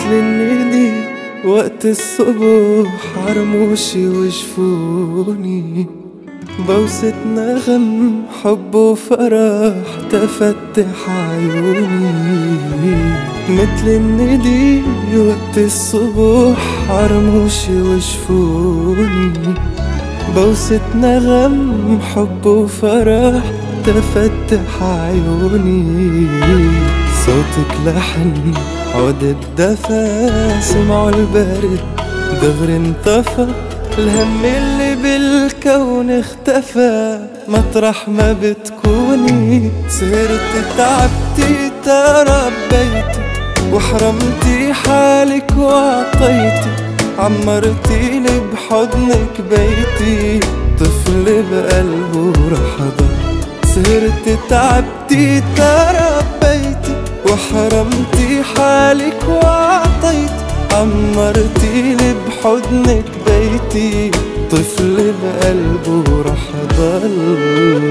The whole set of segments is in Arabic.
متل الندي وقت الصبح عرموشي وجفوني، بوسة نغم حب وفرح تفتح عيوني. متل الندي وقت الصبح عرموشي وجفوني، بوسة نغم حب وفرح تفتح عيوني. صوتك لحن عود الدفا، سمعوا البرد دغري انطفى، الهم اللي بالكون اختفى مطرح ما بتكوني. سهرتي تعبتي تربيتي وحرمتي حالك وعطيتي، عمرتيلي بحضنك بيتي، طفل بقلبه رح ضل. سهرتي تعبتي تربيتي وحرمتي حالك وعطيتي، عمرتيلي بحضنك بيتي، طفل بقلبه رح ضل.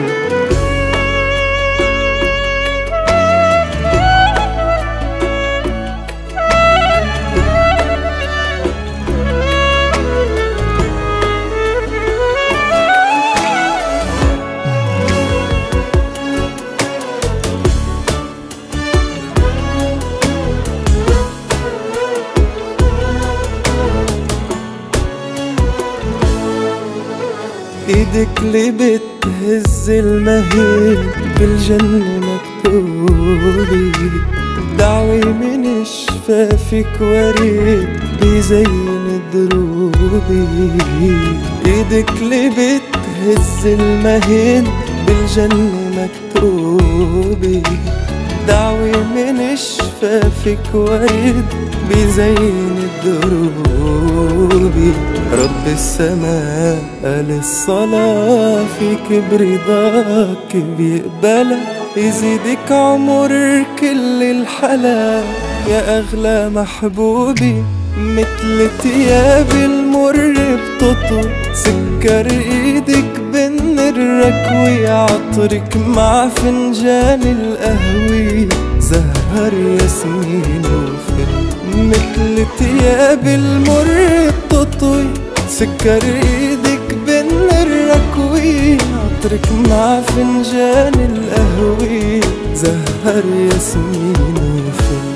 ايدك اللي بتهز المهيب بالجنة مكتوبي، دعوة من شفافك وريد بيزين دروبي. ايدك اللي بتهز المهيب بالجنة مكتوبي، دعوة من شفافك وريد بيزين دروبي. رب السماء قال الصلاة فيك برضاك بيقبلها، يزيدك عمر كل الحلا يا أغلى محبوبي. مثل تياب المر بتطوي، سكر ايدك بن الركوي، عطرك مع فنجان القهوي، زهر ياسمين وفل. مثل تياب المر بتطوي، سكر ايدك بن الركوي، عطرك مع فنجان القهوي، زهر ياسمين وفل.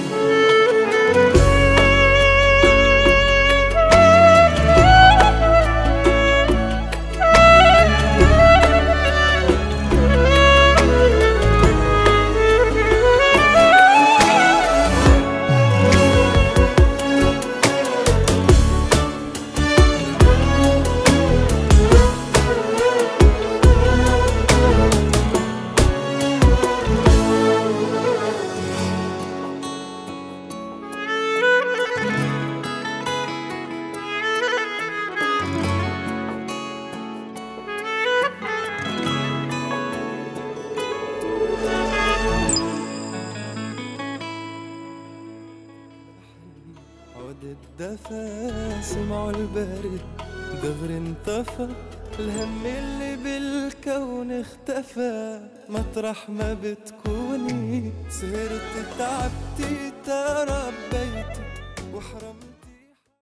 عود الدفا، سمعوا البرد دغري انطفى، الهم اللي بالكون اختفى مطرح ما بتكوني. سهرتي تعبتي تربيتي وحرمتي